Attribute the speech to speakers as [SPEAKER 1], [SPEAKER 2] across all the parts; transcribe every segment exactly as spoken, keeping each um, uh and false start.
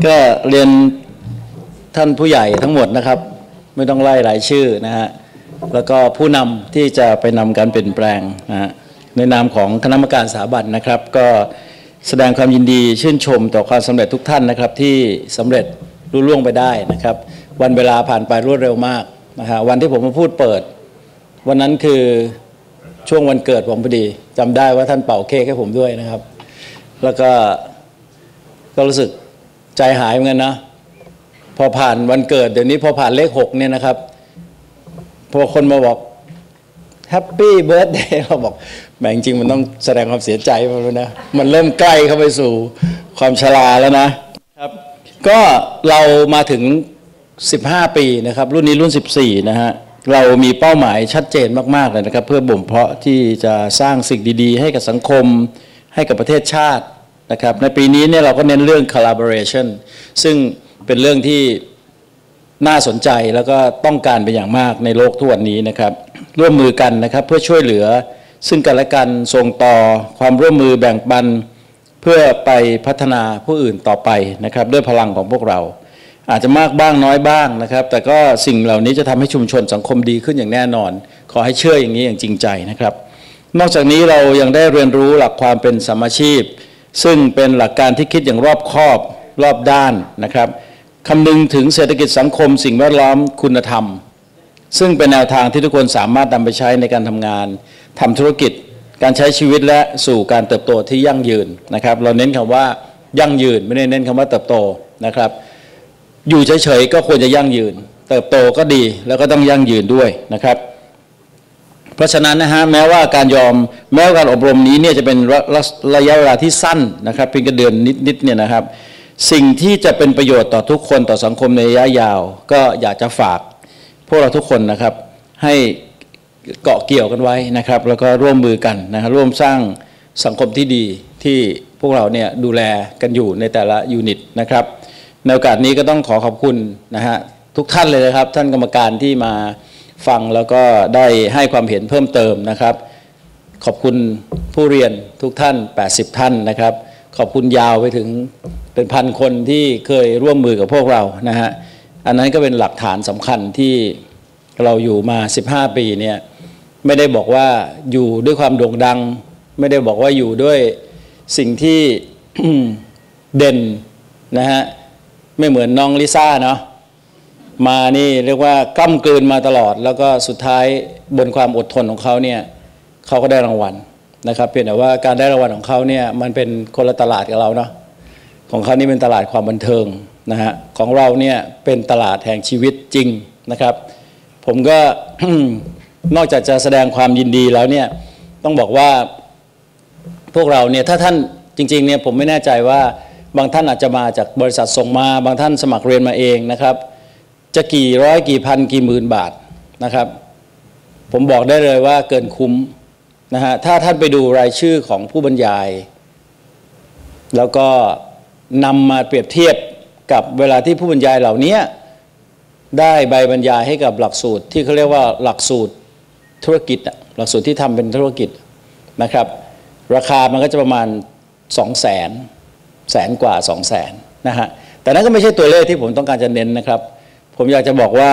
[SPEAKER 1] ก็เรียนท่านผู้ใหญ่ทั้งหมดนะครับไม่ต้องไล่รายชื่อนะฮะแล้วก็ผู้นำที่จะไปนำการเปลี่ยนแปลงนะฮะในนามของคณะกรรมการสถาบันนะครับก็แสดงความยินดีชื่นชมต่อความสำเร็จทุกท่านนะครับที่สำเร็จรุ่ล่วงไปได้นะครับวันเวลาผ่านไปรวดเร็วมากนะฮะวันที่ผมมาพูดเปิดวันนั้นคือช่วงวันเกิดผมพอดีจำได้ว่าท่านเป่าเค้กให้ผมด้วยนะครับแล้วก็ก็รู้สึกใจหายเหมือนกันนะพอผ่านวันเกิดเดี๋ยวนี้พอผ่านเลขหกเนี่ยนะครับพอคนมาบอกแฮปปี้เบิร์ธเดย์เราบอกแหมจริงๆมันต้องแสดงความเสียใจมาแล้วนะมันเริ่มใกล้เข้าไปสู่ความชราแล้วนะครับก็เรามาถึงสิบห้าปีนะครับรุ่นนี้รุ่นสิบสี่นะฮะเรามีเป้าหมายชัดเจนมากๆเลยนะครับเพื่อบ่มเพาะที่จะสร้างสิ่งดีๆให้กับสังคมให้กับประเทศชาตินะครับในปีนี้เนี่ยเราก็เน้นเรื่อง collaboration ซึ่งเป็นเรื่องที่น่าสนใจแล้วก็ต้องการเป็นอย่างมากในโลกทุกวันนี้นะครับร่วมมือกันนะครับเพื่อช่วยเหลือซึ่งกันและกันส่งต่อความร่วมมือแบ่งปันเพื่อไปพัฒนาผู้อื่นต่อไปนะครับด้วยพลังของพวกเราอาจจะมากบ้างน้อยบ้างนะครับแต่ก็สิ่งเหล่านี้จะทำให้ชุมชนสังคมดีขึ้นอย่างแน่นอนขอให้เชื่ออย่างนี้อย่างจริงใจนะครับนอกจากนี้เรายังได้เรียนรู้หลักความเป็นสามัคคีซึ่งเป็นหลักการที่คิดอย่างรอบคอบรอบด้านนะครับคำนึงถึงเศรษฐกิจสังคมสิ่งแวดล้อมคุณธรรมซึ่งเป็นแนวทางที่ทุกคนสามารถนำไปใช้ในการทำงานทำธุรกิจการใช้ชีวิตและสู่การเติบโตที่ยั่งยืนนะครับเราเน้นคำว่ายั่งยืนไม่ได้เน้นคำว่าเติบโตนะครับอยู่เฉยๆก็ควรจะยั่งยืนเติบโตก็ดีแล้วก็ต้องยั่งยืนด้วยนะครับเพราะฉะนั้นนะฮะแม้ว่าการยอมแม้ว่าการอบรมนี้เนี่ยจะเป็นระยะเวลาที่สั้นนะครับเพียงแค่เดือนนิดๆเนี่ยนะครับสิ่งที่จะเป็นประโยชน์ต่อทุกคนต่อสังคมในระยะยาวก็อยากจะฝากพวกเราทุกคนนะครับให้เกาะเกี่ยวกันไว้นะครับแล้วก็ร่วมมือกันนะครับร่วมสร้างสังคมที่ดีที่พวกเราเนี่ยดูแลกันอยู่ในแต่ละยูนิตนะครับในโอกาสนี้ก็ต้องขอขอบคุณนะฮะทุกท่านเลยนะครับท่านกรรมการที่มาฟังแล้วก็ได้ให้ความเห็นเพิ่มเติมนะครับขอบคุณผู้เรียนทุกท่านแปดสิบท่านนะครับขอบคุณยาวไปถึงเป็นพันคนที่เคยร่วมมือกับพวกเรานะฮะอันนั้นก็เป็นหลักฐานสำคัญที่เราอยู่มาสิบห้าปีเนี่ยไม่ได้บอกว่าอยู่ด้วยความโด่งดังไม่ได้บอกว่าอยู่ด้วยสิ่งที่ เด่นนะฮะไม่เหมือนน้องลิซ่าเนาะมานี่เรียกว่ากล้ำกลืนมาตลอดแล้วก็สุดท้ายบนความอดทนของเขาเนี่ยเขาก็ได้รางวัลนะครับเพียงแต่ว่าการได้รางวัลของเขาเนี่ยมันเป็นคนละตลาดกับเราเนาะของเขานี่เป็นตลาดความบันเทิงนะฮะของเราเนี่ยเป็นตลาดแห่งชีวิตจริงนะครับผมก็ นอกจากจะแสดงความยินดีแล้วเนี่ยต้องบอกว่าพวกเราเนี่ยถ้าท่านจริงๆเนี่ยผมไม่แน่ใจว่าบางท่านอาจจะมาจากบริษัทส่งมาบางท่านสมัครเรียนมาเองนะครับจะกี่ร้อยกี่พันกี่หมื่นบาทนะครับผมบอกได้เลยว่าเกินคุ้มนะฮะถ้าท่านไปดูรายชื่อของผู้บรรยายแล้วก็นำมาเปรียบเทียบกับเวลาที่ผู้บรรยายเหล่านี้ได้ใบบรรยายให้กับหลักสูตรที่เขาเรียกว่าหลักสูตรธุรกิจหลักสูตรที่ทำเป็นธุรกิจนะครับราคามันก็จะประมาณสองแสนแสนกว่าสองแสนนะฮะแต่นั้นก็ไม่ใช่ตัวเลขที่ผมต้องการจะเน้นนะครับผมอยากจะบอกว่า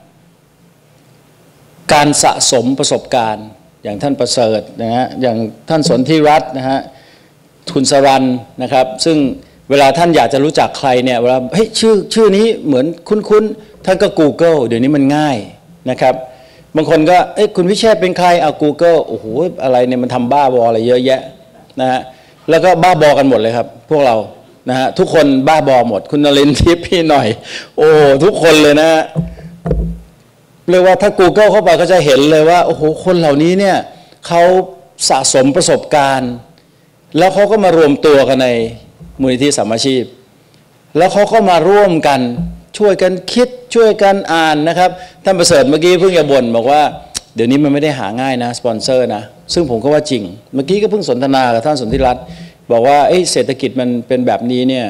[SPEAKER 1] การสะสมประสบการณ์อย่างท่านประเสริฐนะฮะอย่างท่านสนธิรัตน์นะฮะทุนสรันนะครับซึ่งเวลาท่านอยากจะรู้จักใครเนี่ยเวลาเฮ้ยชื่อชื่อนี้เหมือนคุ้นๆท่านก็ Google เดี๋ยวนี้มันง่ายนะครับบางคนก็เอ้ยคุณวิเชษฐ์เป็นใครเอา Google โอ้โหอะไรเนี่ยมันทำบ้าบออะไรเยอะแยะนะฮะแล้วก็บ้าบอกันหมดเลยครับพวกเรานะฮะทุกคนบ้าบอหมดคุณนรินทร์ทิพย์พี่หน่อยโอ้ทุกคนเลยนะเรียกว่าถ้า Google เข้าไปก็จะเห็นเลยว่าโอ้โหคนเหล่านี้เนี่ยเขาสะสมประสบการณ์แล้วเขาก็มารวมตัวกันในมูลนิธิสามัคคีแล้วเขาก็มาร่วมกันช่วยกันคิดช่วยกันอ่านนะครับท่านประเสริฐเมื่อกี้เพิ่งจะบ่นบอกว่าเดี๋ยวนี้มันไม่ได้หาง่ายนะสปอนเซอร์นะซึ่งผมก็ว่าจริงเมื่อกี้ก็เพิ่งสนทนากับท่านสนธิรัตน์บอกว่าเศรษฐกิจมันเป็นแบบนี้เนี่ย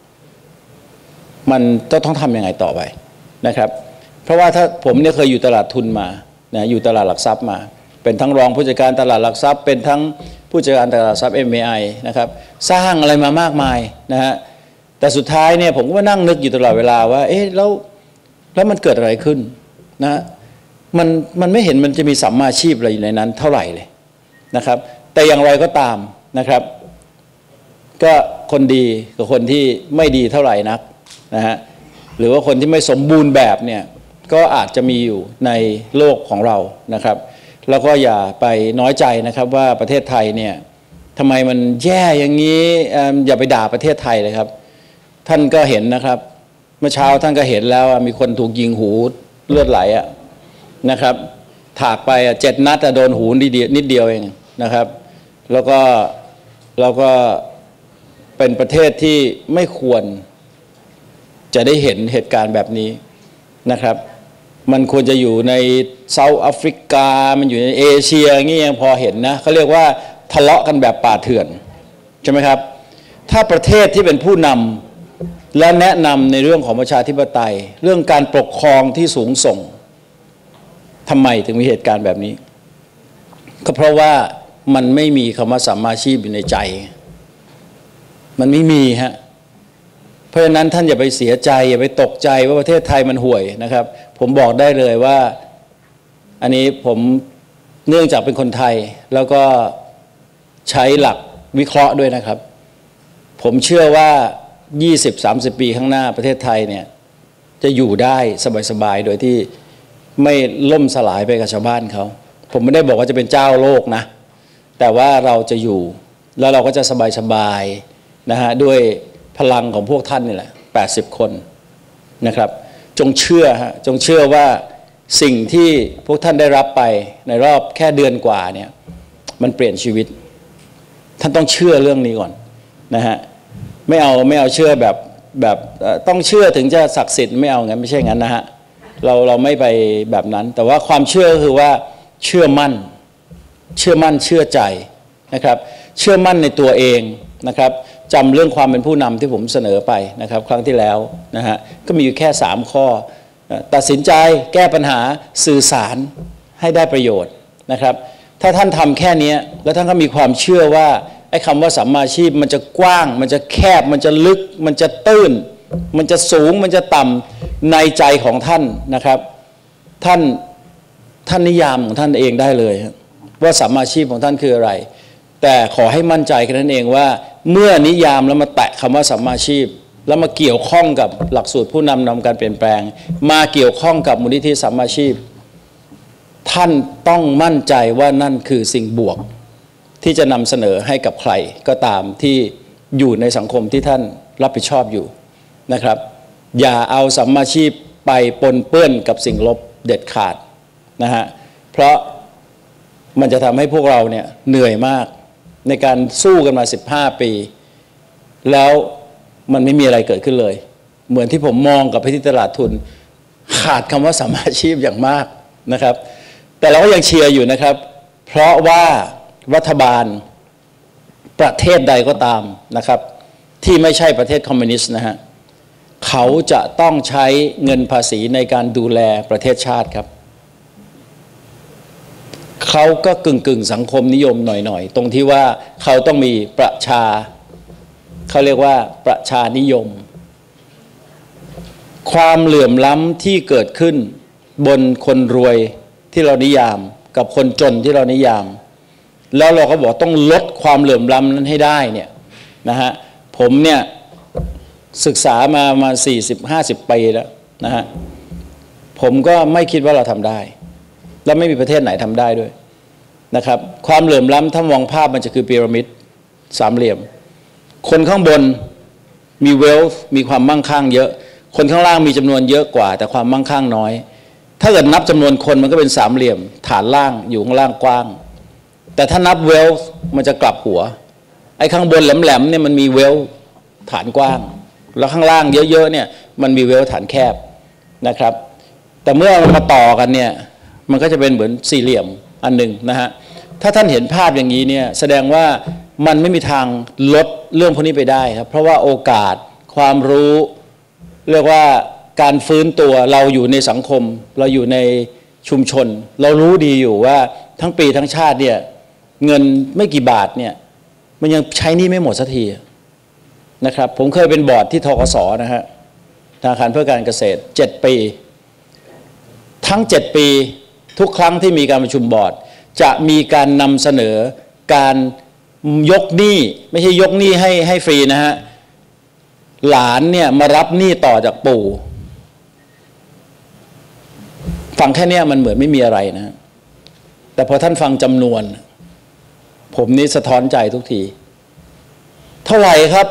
[SPEAKER 1] มันต้องทำยังไงต่อไปนะครับเพราะว่าถ้าผมเนี่ยเคยอยู่ตลาดทุนมานะอยู่ตลาดหลักทรัพย์มาเป็นทั้งรองผู้จัดการตลาดหลักทรัพย์เป็นทั้งผู้จัดการตลาดหลักทรัพย์ เอ็ม เอ ไอ นะครับสร้างอะไรมามากมายนะฮะแต่สุดท้ายเนี่ยผมก็มานั่งนึกอยู่ตลอดเวลาว่าเอ๊ะแล้วแล้วมันเกิดอะไรขึ้นนะมันมันไม่เห็นมันจะมีสัมมาชีพอะไรอยู่ในนั้นเท่าไหร่เลยนะครับแต่อย่างไรก็ตามนะครับก็คนดีกับคนที่ไม่ดีเท่าไหร่นักนะฮะหรือว่าคนที่ไม่สมบูรณ์แบบเนี่ยก็อาจจะมีอยู่ในโลกของเรานะครับแล้วก็อย่าไปน้อยใจนะครับว่าประเทศไทยเนี่ยทำไมมันแย่อย่างนี้อย่าไปด่าประเทศไทยเลยครับท่านก็เห็นนะครับเมื่อเช้าท่านก็เห็นแล้วมีคนถูกยิงหูเลือดไหลอะนะครับถากไปเจ็ดนัดโดนหูนิดเดียวนิดเดียวเองนะครับแล้วก็แล้วก็เป็นประเทศที่ไม่ควรจะได้เห็นเหตุการณ์แบบนี้นะครับมันควรจะอยู่ในเซาท์แอฟริกามันอยู่ในเอเชียอย่างนี้ยังพอเห็นนะเขาเรียกว่าทะเลาะกันแบบป่าเถื่อนใช่ไหมครับถ้าประเทศที่เป็นผู้นำและแนะนำในเรื่องของประชาธิปไตยเรื่องการปกครองที่สูงส่งทำไมถึงมีเหตุการณ์แบบนี้ก็เพราะว่ามันไม่มีคำว่าสัมมาชีพอยู่ในใจมันไม่มีฮะเพราะฉะนั้นท่านอย่าไปเสียใจอย่าไปตกใจว่าประเทศไทยมันห่วยนะครับผมบอกได้เลยว่าอันนี้ผมเนื่องจากเป็นคนไทยแล้วก็ใช้หลักวิเคราะห์ด้วยนะครับผมเชื่อว่า ยี่สิบถึงสามสิบ ปีข้างหน้าประเทศไทยเนี่ยจะอยู่ได้สบายๆโดยที่ไม่ล่มสลายไปกับชาวบ้านเขาผมไม่ได้บอกว่าจะเป็นเจ้าโลกนะแต่ว่าเราจะอยู่แล้วเราก็จะสบายๆนะฮะด้วยพลังของพวกท่านนี่แหละแปดสิบคนนะครับจงเชื่อฮะจงเชื่อว่าสิ่งที่พวกท่านได้รับไปในรอบแค่เดือนกว่าเนี่ยมันเปลี่ยนชีวิตท่านต้องเชื่อเรื่องนี้ก่อนนะฮะไม่เอาไม่เอาเชื่อแบบแบบต้องเชื่อถึงจะศักดิ์สิทธิ์ไม่เอางั้นไม่ใช่งั้นนะฮะเราเราไม่ไปแบบนั้นแต่ว่าความเชื่อก็คือว่าเชื่อมั่นเชื่อมั่นเชื่อใจนะครับเชื่อมั่นในตัวเองนะครับจำเรื่องความเป็นผู้นำที่ผมเสนอไปนะครับครั้งที่แล้วนะฮะก็มีอยู่แค่สามข้อตัดสินใจแก้ปัญหาสื่อสารให้ได้ประโยชน์นะครับถ้าท่านทำแค่นี้แล้วท่านก็มีความเชื่อว่าไอ้คำว่าสัมมาชีพมันจะกว้างมันจะแคบมันจะลึกมันจะตื้นมันจะสูงมันจะต่ำในใจของท่านนะครับท่านท่านนิยามของท่านเองได้เลยว่าสัมมาชีพของท่านคืออะไรแต่ขอให้มั่นใจกันนั่นเองว่าเมื่อนิยามแล้วมาแตะคำว่าสัมมาชีพแล้วมาเกี่ยวข้องกับหลักสูตรผู้นำนำการเปลี่ยนแปลงมาเกี่ยวข้องกับมูลนิธิสัมมาชีพท่านต้องมั่นใจว่านั่นคือสิ่งบวกที่จะนำเสนอให้กับใครก็ตามที่อยู่ในสังคมที่ท่านรับผิดชอบอยู่นะครับอย่าเอาสัมมาชีพไปปนเปื้อนกับสิ่งลบเด็ดขาดนะฮะเพราะมันจะทำให้พวกเราเนี่ยเหนื่อยมากในการสู้กันมาสิบห้าปีแล้วมันไม่มีอะไรเกิดขึ้นเลยเหมือนที่ผมมองกับไปที่ตลาดทุนขาดคำว่าสัมมาชีพอย่างมากนะครับแต่เราก็ยังเชียร์อยู่นะครับเพราะว่ารัฐบาลประเทศใดก็ตามนะครับที่ไม่ใช่ประเทศคอมมิวนิสต์นะฮะเขาจะต้องใช้เงินภาษีในการดูแลประเทศชาติครับเขาก็กึ่งกึ่งสังคมนิยมหน่อยๆตรงที่ว่าเขาต้องมีประชาเขาเรียกว่าประชานิยมความเหลื่อมล้ำที่เกิดขึ้นบนคนรวยที่เรานิยามกับคนจนที่เรานิยามแล้วเราก็บอกต้องลดความเหลื่อมล้ำนั้นให้ได้เนี่ยนะฮะผมเนี่ยศึกษามามาสี่สิบห้าสิบปีแล้วนะฮะผมก็ไม่คิดว่าเราทำได้และไม่มีประเทศไหนทำได้ด้วยนะครับความเหลื่อมล้ำถ้ามองภาพมันจะคือพีระมิดสามเหลี่ยมคนข้างบนมีเวลฟ์มีความมั่งคั่งเยอะคนข้างล่างมีจำนวนเยอะกว่าแต่ความมั่งคั่งน้อยถ้าเกิดนับจำนวนคนมันก็เป็นสามเหลี่ยมฐานล่างอยู่ข้างล่างกว้างแต่ถ้านับเวลฟ์มันจะกลับหัวไอ้ข้างบนแหลมๆเนี่ยมันมีเวลฟ์ฐานกว้างแล้วข้างล่างเยอะๆเนี่ยมันมีเวลฟ์ฐานแคบนะครับแต่เมื่อมันมาต่อกันเนี่ยมันก็จะเป็นเหมือนสี่เหลี่ยมอันหนึ่งนะฮะถ้าท่านเห็นภาพอย่างนี้เนี่ยแสดงว่ามันไม่มีทางลดเรื่องพวกนี้ไปได้ครับเพราะว่าโอกาสความรู้เรียกว่าการฟื้นตัวเราอยู่ในสังคมเราอยู่ในชุมชนเรารู้ดีอยู่ว่าทั้งปีทั้งชาติเนี่ยเงินไม่กี่บาทเนี่ยมันยังใช้หนี้ไม่หมดสักทีนะครับผมเคยเป็นบอร์ดที่ธกส.นะฮะธนาคารเพื่อการเกษตรเจ็ดปีทั้งเจ็ดปีทุกครั้งที่มีการประชุมบอร์ดจะมีการนำเสนอการยกหนี้ไม่ใช่ยกหนี้ให้ให้ฟรีนะฮะหลานเนี่ยมารับหนี้ต่อจากปู่ฟังแค่นี้มันเหมือนไม่มีอะไรนะแต่พอท่านฟังจำนวนผมนี่สะท้อนใจทุกทีเท่าไหร่ครับ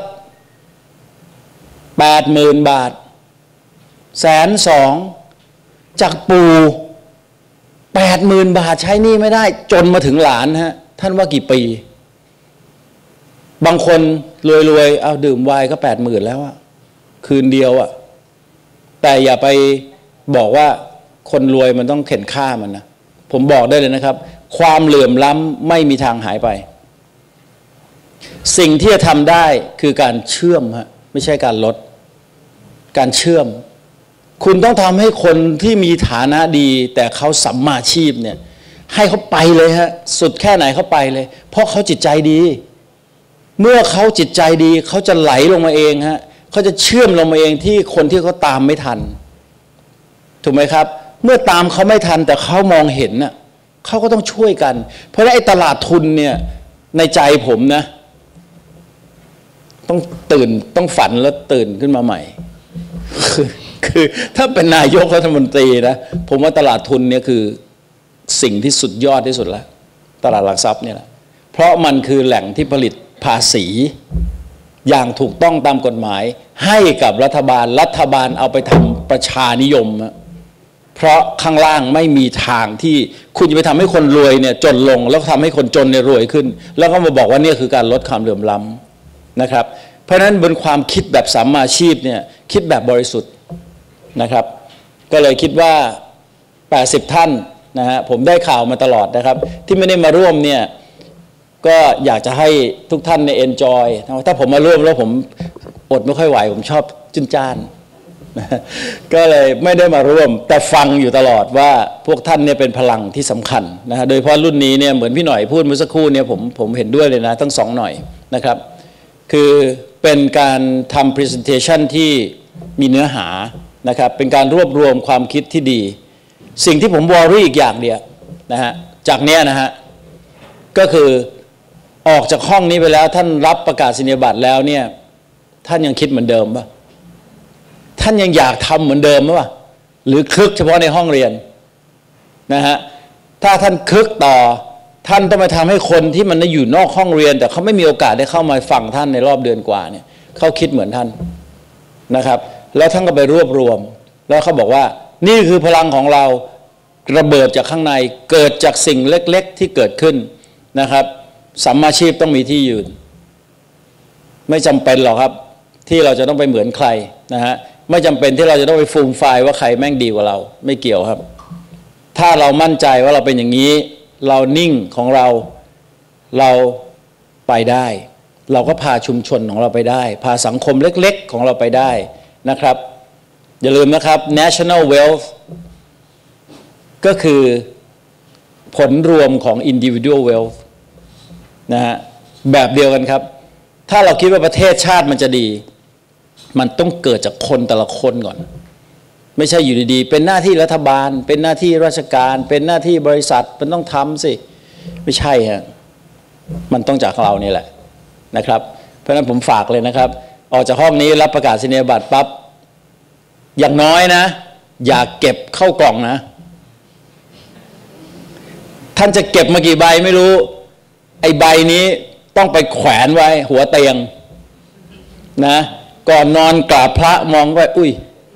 [SPEAKER 1] แปดหมื่นบาทแสนสองจากปู่แปดหมื่นบาทใช้หนี้ไม่ได้จนมาถึงหลานฮะท่านว่ากี่ปีบางคนรวยๆเอาดื่มไวน์ก็แปดหมื่นแล้วอะคืนเดียวอะแต่อย่าไปบอกว่าคนรวยมันต้องเข็นฆ่ามันนะผมบอกได้เลยนะครับความเหลื่อมล้ำไม่มีทางหายไปสิ่งที่จะทำได้คือการเชื่อมฮะไม่ใช่การลดการเชื่อมคุณต้องทำให้คนที่มีฐานะดีแต่เขาสัมมาชีพเนี่ยให้เขาไปเลยฮะสุดแค่ไหนเขาไปเลยเพราะเขาจิตใจดีเมื่อเขาจิตใจดีเขาจะไหลลงมาเองฮะเขาจะเชื่อมลงมาเองที่คนที่เขาตามไม่ทันถูกไหมครับเมื่อตามเขาไม่ทันแต่เขามองเห็นน่ะเขาก็ต้องช่วยกันเพราะฉะนั้นไอ้ตลาดทุนเนี่ยในใจผมนะต้องตื่นต้องฝันแล้วตื่นขึ้นมาใหม่คือคือถ้าเป็นนายกรัฐมนตรีนะผมว่าตลาดทุนเนี่ยคือสิ่งที่สุดยอดที่สุดแล้วตลาดหลักทรัพย์เนี่ยแหละเพราะมันคือแหล่งที่ผลิตภาษีอย่างถูกต้องตามกฎหมายให้กับรัฐบาลรัฐบาลเอาไปทำประชานิยมเพราะข้างล่างไม่มีทางที่คุณจะไปทำให้คนรวยเนี่ยจนลงแล้วทำให้คนจนเนี่ยรวยขึ้นแล้วก็มาบอกว่านี่คือการลดความเหลื่อมล้ำนะครับเพราะฉะนั้นบนความคิดแบบสัมมาชีพเนี่ยคิดแบบบริสุทธิ์นะครับก็เลยคิดว่าแปดสิบท่านนะฮะผมได้ข่าวมาตลอดนะครับที่ไม่ได้มาร่วมเนี่ยก็อยากจะให้ทุกท่านเนี่ยเอนจอยถ้าผมมาร่วมแล้วผมอดไม่ค่อยไหวผมชอบจุนจ้านก็เลยไม่ได้มาร่วมแต่ฟังอยู่ตลอดว่าพวกท่านเนี่ยเป็นพลังที่สำคัญนะฮะโดยเฉพาะรุ่นนี้เนี่ยเหมือนพี่หน่อยพูดเมื่อสักครู่เนี่ยผมผมเห็นด้วยเลยนะทั้งสองหน่อยนะครับคือเป็นการทำ presentation ที่มีเนื้อหานะครับเป็นการรวบรวมความคิดที่ดีสิ่งที่ผมวอรี่อีกอย่างเดียวนะฮะจากเนี้ยนะฮะก็คือออกจากห้องนี้ไปแล้วท่านรับประกาศนียบัตรแล้วเนี่ยท่านยังคิดเหมือนเดิมป่ะท่านยังอยากทำเหมือนเดิมป่ะหรือคึกเฉพาะในห้องเรียนนะฮะถ้าท่านคึกต่อท่านต้องไปทำให้คนที่มันอยู่นอกห้องเรียนแต่เขาไม่มีโอกาสได้เข้ามาฟังท่านในรอบเดือนกว่าเนี่ยเขาคิดเหมือนท่านนะครับแล้วท่านก็ไปรวบรวมแล้วเขาบอกว่านี่คือพลังของเราระเบิดจากข้างในเกิดจากสิ่งเล็กๆที่เกิดขึ้นนะครับสัมมาชีพต้องมีที่ยืนไม่จำเป็นหรอกครับที่เราจะต้องไปเหมือนใครนะฮะไม่จำเป็นที่เราจะต้องไปฟูมไฟล์ว่าใครแม่งดีกว่าเราไม่เกี่ยวครับถ้าเรามั่นใจว่าเราเป็นอย่างนี้เรานิ่งของเราเราไปได้เราก็พาชุมชนของเราไปได้พาสังคมเล็กๆของเราไปได้นะครับอย่าลืมนะครับ national wealth ก็คือผลรวมของ individual wealth นะฮะแบบเดียวกันครับถ้าเราคิดว่าประเทศชาติมันจะดีมันต้องเกิดจากคนแต่ละคนก่อนไม่ใช่อยู่ดีๆเป็นหน้าที่รัฐบาลเป็นหน้าที่ราชการเป็นหน้าที่บริษัทมันต้องทำสิไม่ใช่ฮะมันต้องจากเรานี่แหละนะครับเพราะฉะนั้นผมฝากเลยนะครับออกจากห้องนี้รับประกาศนียบัตรปั๊บอย่างน้อยนะอย่าเก็บเข้ากล่องนะท่านจะเก็บมากี่ใบไม่รู้ไอ้ใบนี้ต้องไปแขวนไว้หัวเตียงนะก่อนนอนกราบพระมองไว้อุ้ย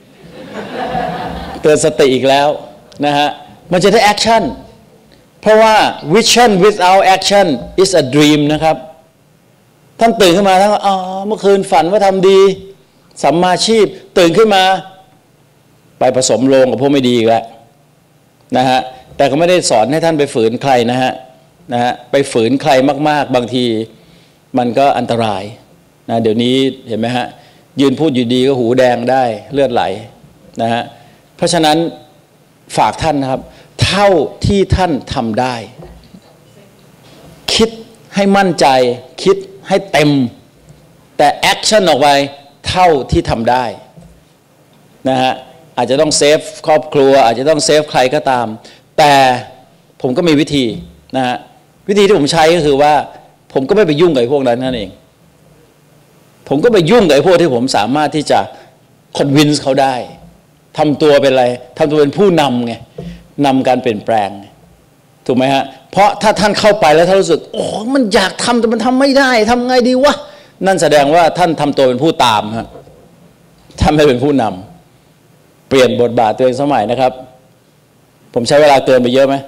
[SPEAKER 1] เตือนสติอีกแล้วนะฮะมันจะได้แอคชั่นเพราะว่า vision without action is a dream นะครับท่านตื่นขึ้นมาท่านก็อ๋อเมื่อคืนฝันว่าทำดีสัมมาชีพตื่นขึ้นมาไปผสมโลงกับพวกไม่ดีอีกแล้วนะฮะแต่ก็ไม่ได้สอนให้ท่านไปฝืนใครนะฮะนะฮะไปฝืนใครมากๆบางทีมันก็อันตรายนะเดี๋ยวนี้เห็นไหมฮะยืนพูดอยู่ดีก็หูแดงได้เลือดไหลนะฮะเพราะฉะนั้นฝากท่านนะครับเท่าที่ท่านทำได้คิดให้มั่นใจคิดให้เต็มแต่แอคชั่นออกไปเท่าที่ทำได้นะฮะอาจจะต้องเซฟครอบครัวอาจจะต้องเซฟใครก็ตามแต่ผมก็มีวิธีนะฮะวิธีที่ผมใช้ก็คือว่าผมก็ไม่ไปยุ่งกับไอ้พวกนั้นนั่นเองผมก็ไปยุ่งกับไอ้พวกที่ผมสามารถที่จะคอนวินส์เขาได้ทำตัวเป็นอะไรทำตัวเป็นผู้นำไงนำการเปลี่ยนแปลงถูกไหมฮะเพราะถ้าท่านเข้าไปแล้วท่านรู้สึกโอ้มันอยากทำแต่มันทำไม่ได้ทำไงดีวะนั่นแสดงว่าท่านทำตัวเป็นผู้ตามฮะท่านไม่เป็นผู้นำเปลี่ยนบทบาทตัวเองสมัยนะครับผมใช้เวลาเกินไปเยอะไหม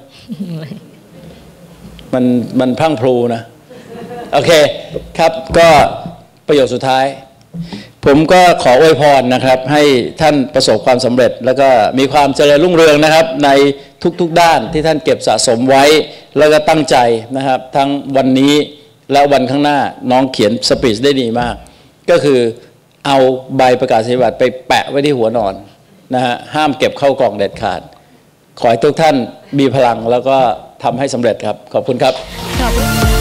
[SPEAKER 1] มันมันพรั่งพรูนะโอเคครับก็ประโยคสุดท้ายผมก็ขออวยพรนะครับให้ท่านประสบความสำเร็จแล้วก็มีความเจริญรุ่งเรืองนะครับในทุกๆด้านที่ท่านเก็บสะสมไว้แล้วก็ตั้งใจนะครับทั้งวันนี้และวันข้างหน้าน้องเขียนสปีชได้ดีมากก็คือเอาใบประกาศนียบัตรไปแปะไว้ที่หัวนอนนะฮะห้ามเก็บเข้ากล่องเด็ดขาดขอให้ทุกท่านมีพลังแล้วก็ทำให้สำเร็จครับขอบคุณครับ